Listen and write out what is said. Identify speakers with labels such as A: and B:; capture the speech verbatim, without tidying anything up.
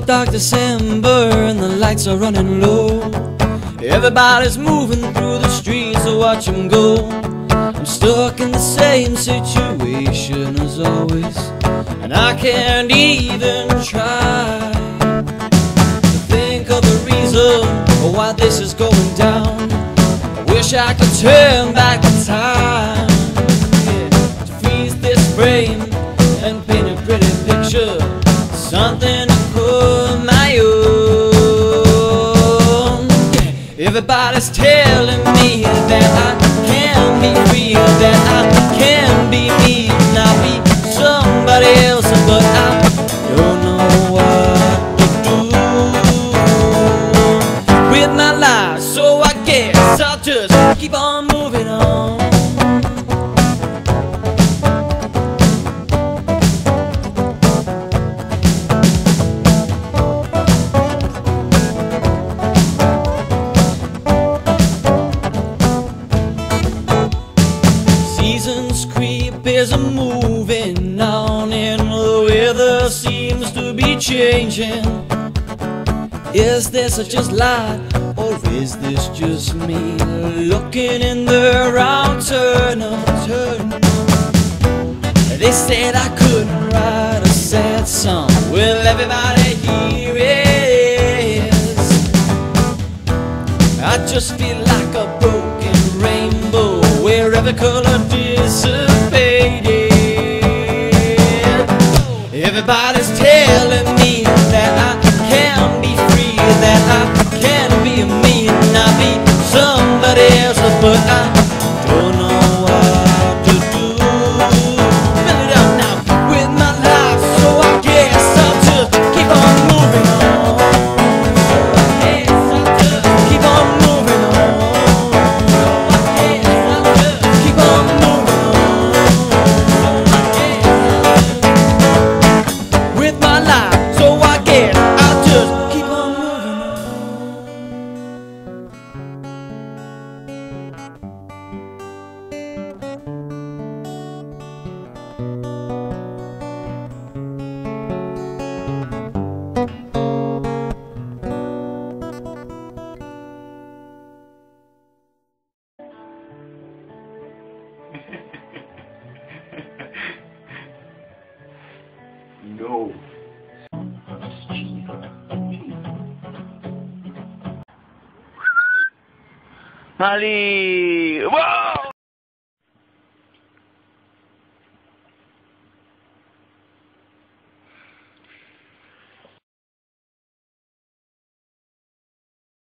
A: dark December and the lights are running low. Everybody's moving through the streets, so watch them go. I'm stuck in the same situation as always, and I can't even try to think of the reason why this is going down. I wish I could turn back the time, yeah, to freeze this frame and paint a pretty picture, something to call my own. Yeah. Everybody's telling me that I can be free, that I can be me, not be somebody else, but I don't know what to do with my life, so I guess I'll just keep on moving on. Seasons creep as I'm moving on, and the weather seems to be changing. Is this just light, or is this just me looking in the wrong turn of turn? They said I couldn't write a sad song. Well, everybody here is. I just feel like a broken rainbow where every color dissipated. Everybody's telling me that I can be free, that I can be me and not be somebody else, but I don't know what to do. Fill it up now with my life, so I guess I'll just keep on moving on. So I guess I'll just keep on moving on. So I guess I'll just keep on moving on. So I guess I'll just with my life, so I guess I'll just keep on moving on.
B: No. Ali! Whoa!